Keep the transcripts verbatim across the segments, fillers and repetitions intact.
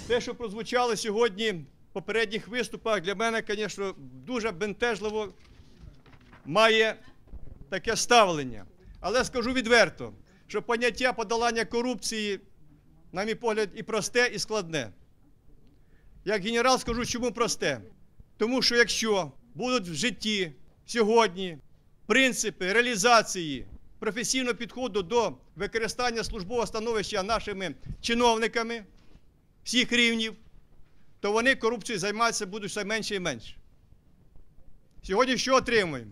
Те, що прозвучало сьогодні в попередніх виступах, для мене, звісно, дуже бентежливо має таке ставлення. Але скажу відверто, що поняття подолання корупції, на мій погляд, і просте, і складне. Як генерал скажу, чому просте. Тому що якщо будуть в житті сьогодні принципи реалізації професійного підходу до використання службового становища нашими чиновниками всіх рівнів, то вони корупцією займатися будуть все менше і менше. Сьогодні що отримуємо?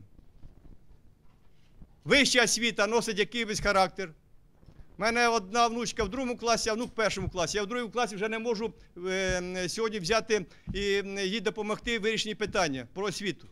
Вища освіта носить якийсь характер. У мене одна внучка в другому класі, а внук в першому класі. Я в другому класі вже не можу е, сьогодні взяти і їй допомогти в вирішенні питання про освіту.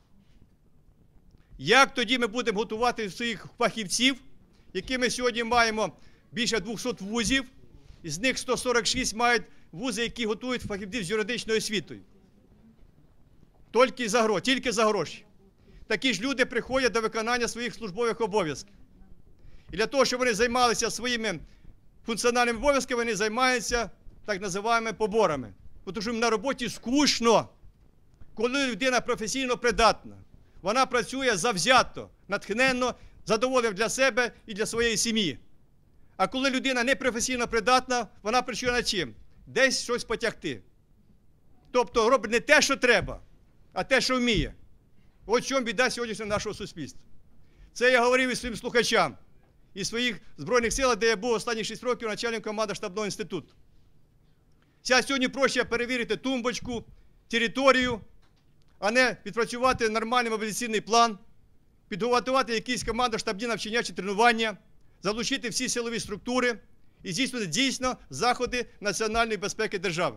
Як тоді ми будемо готувати своїх фахівців, які ми сьогодні маємо більше двохсот вузів, із них сто сорок шість мають вузи, які готують фахівців з юридичною освітою. Тільки за гроші, тільки за гроші. Такі ж люди приходять до виконання своїх службових обов'язків. І для того, щоб вони займалися своїми функціональними обов'язками, вони займаються так називаємо поборами. Тому що їм на роботі скучно, коли людина професійно придатна. Вона працює завзято, натхненно, задоволена для себе і для своєї сім'ї. А коли людина не професійно придатна, вона працює над чим? Десь щось потягти. Тобто робить не те, що треба, а те, що вміє. От в чому біда сьогоднішнього нашого суспільства. Це я говорив і своїм слухачам, і своїх Збройних сил, де я був останні шість років начальником команди штабного інституту. Зараз сьогодні проще перевірити тумбочку, територію, а не відпрацювати нормальний мобілізаційний план, підготувати якісь командно-штабні навчання чи тренування, залучити всі силові структури і здійснити дійсно заходи національної безпеки держави.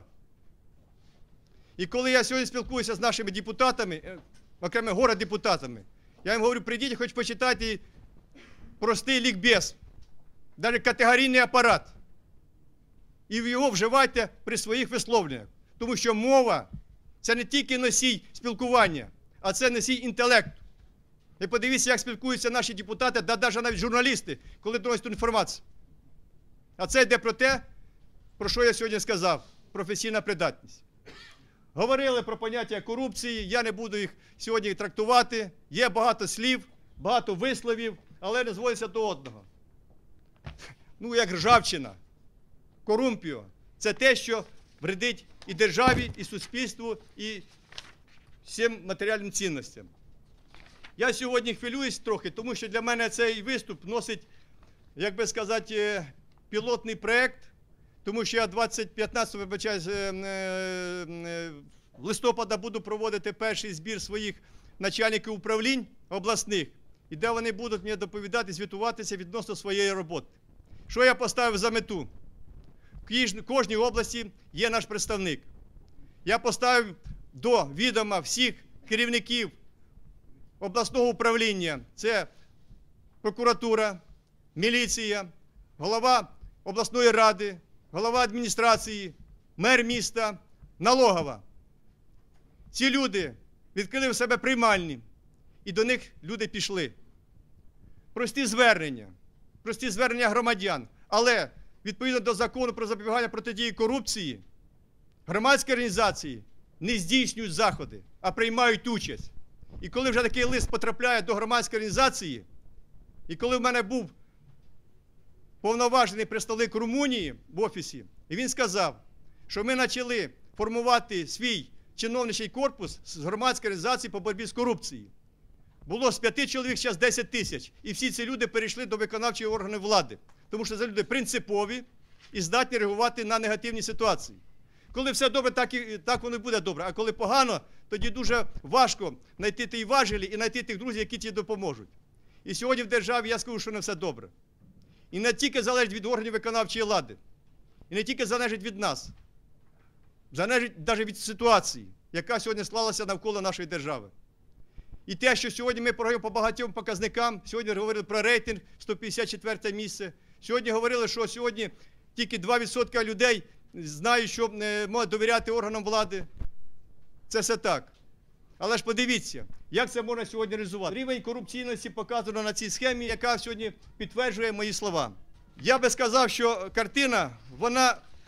І коли я сьогодні спілкуюся з нашими депутатами, окремо городдепутатами, я їм говорю, прийдіть, хоч почитайте простий лікбез, навіть категорійний апарат, і його вживайте при своїх висловленнях. Тому що мова – це не тільки носій спілкування, а це носій інтелекту. І подивіться, як спілкуються наші депутати, да навіть навіть журналісти, коли доносять інформацію. А це йде про те, про що я сьогодні сказав – професійна придатність. Говорили про поняття корупції, я не буду їх сьогодні трактувати. Є багато слів, багато висловів, але не зводиться до одного. Ну, як ржавчина, корумпіо – це те, що вредить і державі, і суспільству, і всім матеріальним цінностям. Я сьогодні хвилююсь трохи, тому що для мене цей виступ носить, як би сказати, пілотний проєкт, тому що я двадцять п'ятнадцятого, вибачаюсь, листопада буду проводити перший збір своїх начальників управлінь обласних, і де вони будуть мені доповідати, звітуватися відносно своєї роботи. Що я поставив за мету? В кожній області є наш представник. Я поставив до відома всіх керівників обласного управління, це прокуратура, міліція, голова обласної ради, голова адміністрації, мер міста, налогова. Ці люди відкрили в себе приймальні, і до них люди пішли. Прості звернення, прості звернення громадян, але відповідно до закону про запобігання протидії корупції, громадські організації не здійснюють заходи, а приймають участь. І коли вже такий лист потрапляє до громадської організації, і коли в мене був повноважений представник Румунії в офісі, і він сказав, що ми почали формувати свій чиновничий корпус з громадської організації по боротьбі з корупцією. Було з п'яти чоловік, зараз десять тисяч. І всі ці люди перейшли до виконавчої органи влади. Тому що це люди принципові і здатні реагувати на негативні ситуації. Коли все добре, так, і, так воно і буде добре. А коли погано, тоді дуже важко знайти ті важелі і знайти тих друзів, які ті допоможуть. І сьогодні в державі я скажу, що не все добре. І не тільки залежить від органів виконавчої влади, і не тільки залежить від нас, залежить навіть від ситуації, яка сьогодні склалася навколо нашої держави. І те, що сьогодні ми програємо по багатьом показникам, сьогодні говорили про рейтинг, сто п'ятдесят четверте місце, сьогодні говорили, що сьогодні тільки два відсотки людей знають, що можуть довіряти органам влади. Це все так. Але ж подивіться, як це можна сьогодні реалізувати. Рівень корупційності показано на цій схемі, яка сьогодні підтверджує мої слова. Я би сказав, що картина, вона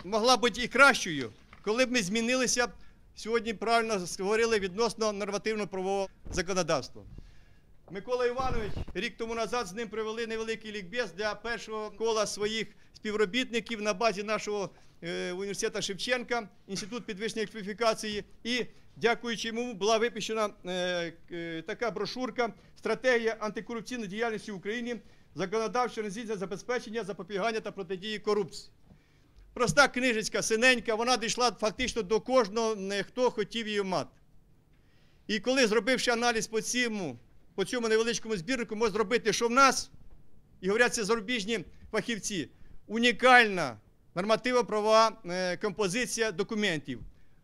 могла бути і кращою, коли б ми змінилися, сьогодні правильно говорили, відносно нормативно-правового законодавства. Микола Іванович, рік тому назад з ним провели невеликий лікбез для першого кола своїх співробітників на базі нашого е, університету Шевченка, Інститут підвищення кваліфікації. І, дякуючи йому, була випущена е, е, така брошурка «Стратегія антикорупційної діяльності в Україні. Законодавче організаційне забезпечення, запобігання та протидії корупції». Проста книжечка, синенька, вона дійшла фактично до кожного, хто хотів її мати. І коли, зробивши аналіз по цьому, по цьому невеличкому збірнику, можна зробити, що в нас, і говорять це зарубіжні фахівці, унікальна нормативно-правова композиція документів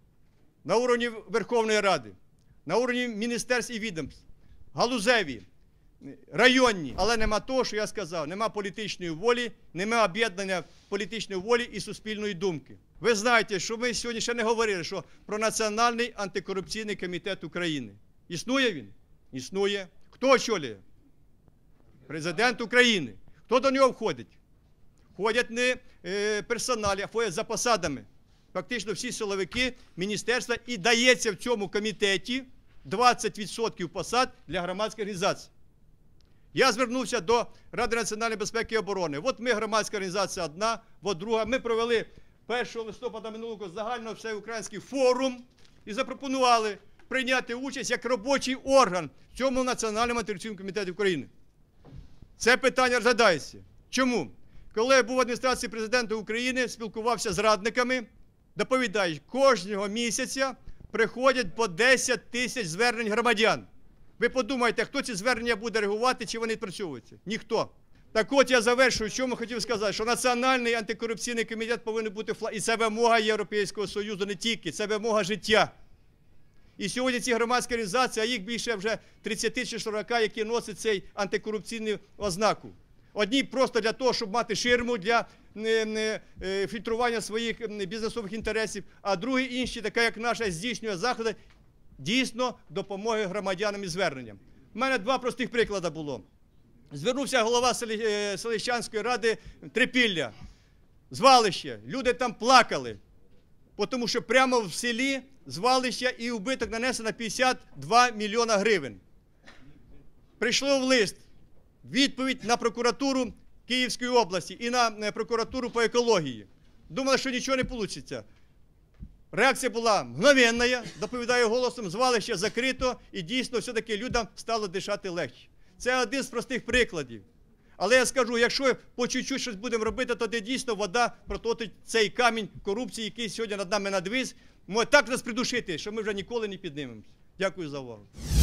на уровні Верховної Ради, на уровні міністерств і відомств, галузеві, районні. Але нема того, що я сказав, нема політичної волі, нема об'єднання політичної волі і суспільної думки. Ви знаєте, що ми сьогодні ще не говорили, що про Національний антикорупційний комітет України. Існує він? Існує. Хто очолює? Президент України. Хто до нього входить? Входять не е, персоналі, а входять за посадами. Фактично всі силовики міністерства, і дається в цьому комітеті двадцять відсотків посад для громадських організацій. Я звернувся до Ради національної безпеки і оборони. От ми, громадська організація одна, от друга. Ми провели першого листопада минулого загально всеукраїнський форум і запропонували прийняти участь як робочий орган в цьому Національному антикорупційному комітеті України. Це питання розглядається. Чому? Коли я був в адміністрації президента України, спілкувався з радниками, доповідають, кожного місяця приходять по десять тисяч звернень громадян. Ви подумайте, хто ці звернення буде реагувати, чи вони відпрацьовуються? Ніхто. Так от я завершую, чому хотів сказати, що Національний антикорупційний комітет повинен бути, і це вимога Європейського Союзу не тільки, це вимога життя. І сьогодні ці громадські організації, а їх більше вже тридцять чи сорок, які носять цей антикорупційний ознаку. Одні просто для того, щоб мати ширму для не, не, е, фільтрування своїх бізнесових інтересів, а другі інші, така як наша, здійснює заходи дійсно допомоги громадянам і зверненням. У мене два простих приклади було. Звернувся голова Селищанської ради Трипілля, звалище. Люди там плакали, тому що прямо в селі звалище і убиток нанесено п'ятдесят два мільйона гривень. Прийшло в лист відповідь на прокуратуру Київської області і на прокуратуру по екології. Думали, що нічого не вийде. Реакція була мгновенна, доповідаю голосом, звалище закрито, і дійсно все-таки людям стало дишати легше. Це один з простих прикладів. Але я скажу, якщо по чуть-чуть щось будемо робити, то дійсно вода прототить цей камінь корупції, який сьогодні над нами надвис, може так нас придушити, що ми вже ніколи не піднімемося. Дякую за увагу.